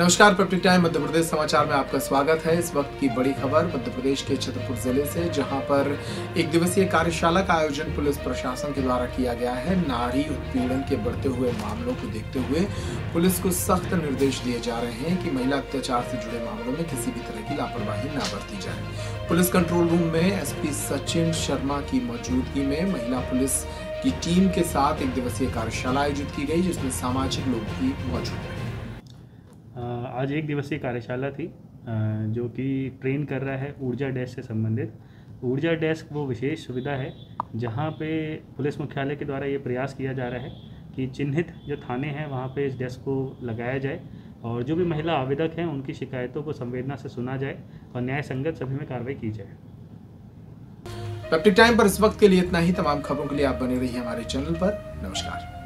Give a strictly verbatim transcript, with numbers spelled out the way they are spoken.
नमस्कार, peptic time Madhya Pradesh समाचार में आपका स्वागत है। इस वक्त की बड़ी खबर मध्य प्रदेश के छतरपुर जिले से, जहां पर एक दिवसीय कार्यशाला का आयोजन पुलिस प्रशासन के द्वारा किया गया है। नारी उत्पीड़न के बढ़ते हुए मामलों को देखते हुए पुलिस को सख्त निर्देश दिए जा रहे हैं कि महिला अत्याचार से जुड़े मामलों में किसी भी तरह की लापरवाही न बरती जाए। पुलिस कंट्रोल रूम में एसपी सचिन शर्मा की मौजूदगी में महिला पुलिस की टीम के साथ एक दिवसीय कार्यशाला आयोजित की गई, जिसमें सामाजिक लोग भी मौजूद रहे। आज एक दिवसीय कार्यशाला थी जो कि ट्रेन कर रहा है ऊर्जा डेस्क से संबंधित। ऊर्जा डेस्क वो विशेष सुविधा है जहां पे पुलिस मुख्यालय के द्वारा ये प्रयास किया जा रहा है कि चिन्हित जो थाने हैं वहां पे इस डेस्क को लगाया जाए और जो भी महिला आवेदक हैं उनकी शिकायतों को संवेदना से सुना जाए और न्याय संगत सभी में कार्रवाई की जाए। पेप्टिक टाइम पर इस वक्त के लिए इतना ही। तमाम खबरों के लिए आप बने रहिए हमारे चैनल पर। नमस्कार।